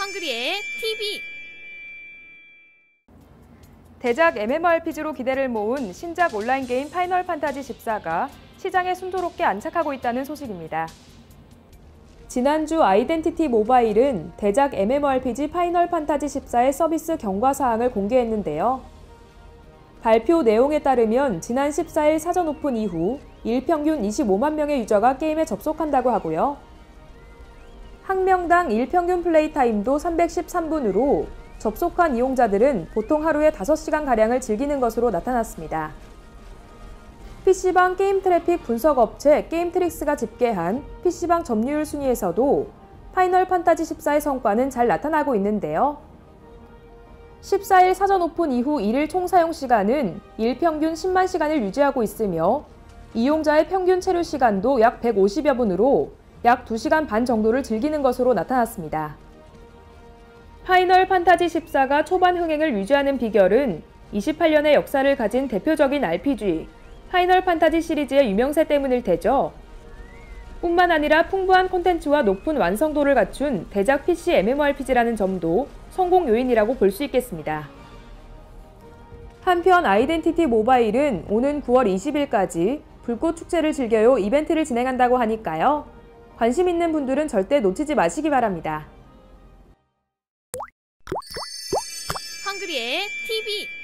헝그리의 TV. 대작 MMORPG로 기대를 모은 신작 온라인 게임 파이널 판타지 14가 시장에 순조롭게 안착하고 있다는 소식입니다. 지난주 아이덴티티 모바일은 대작 MMORPG 파이널 판타지 14의 서비스 경과 사항을 공개했는데요. 발표 내용에 따르면 지난 14일 사전 오픈 이후 일평균 25만 명의 유저가 게임에 접속한다고 하고요. 한 명당 일평균 플레이 타임도 313분으로 접속한 이용자들은 보통 하루에 5시간가량을 즐기는 것으로 나타났습니다. PC방 게임 트래픽 분석 업체 게임트릭스가 집계한 PC방 점유율 순위에서도 파이널 판타지 14의 성과는 잘 나타나고 있는데요. 14일 사전 오픈 이후 1일 총 사용 시간은 일평균 10만 시간을 유지하고 있으며 이용자의 평균 체류 시간도 약 150여 분으로 약 2시간 반 정도를 즐기는 것으로 나타났습니다. 파이널 판타지 14가 초반 흥행을 유지하는 비결은 28년의 역사를 가진 대표적인 RPG, 파이널 판타지 시리즈의 유명세 때문일 테죠. 뿐만 아니라 풍부한 콘텐츠와 높은 완성도를 갖춘 대작 PC MMORPG라는 점도 성공 요인이라고 볼 수 있겠습니다. 한편 아이덴티티 모바일은 오는 9월 20일까지 불꽃 축제를 즐겨요 이벤트를 진행한다고 하니까요. 관심 있는 분들은 절대 놓치지 마시기 바랍니다. 헝그리의 TV.